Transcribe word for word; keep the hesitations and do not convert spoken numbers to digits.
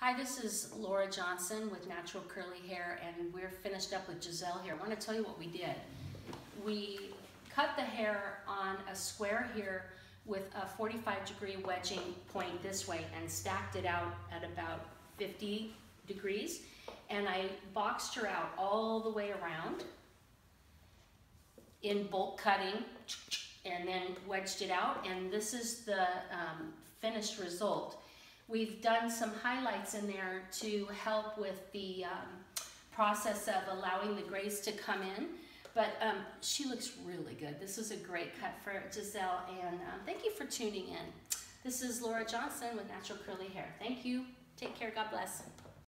Hi, this is Laura Johnson with Natural Curly Hair, and we're finished up with Giselle here. I want to tell you what we did. We cut the hair on a square here with a forty-five degree wedging point this way and stacked it out at about fifty degrees. And I boxed her out all the way around in bolt cutting and then wedged it out. And this is the um, finished result. We've done some highlights in there to help with the um, process of allowing the grays to come in. But um, she looks really good. This is a great cut for Giselle, and um, thank you for tuning in. This is Laura Johnson with Natural Curly Hair. Thank you. Take care. God bless.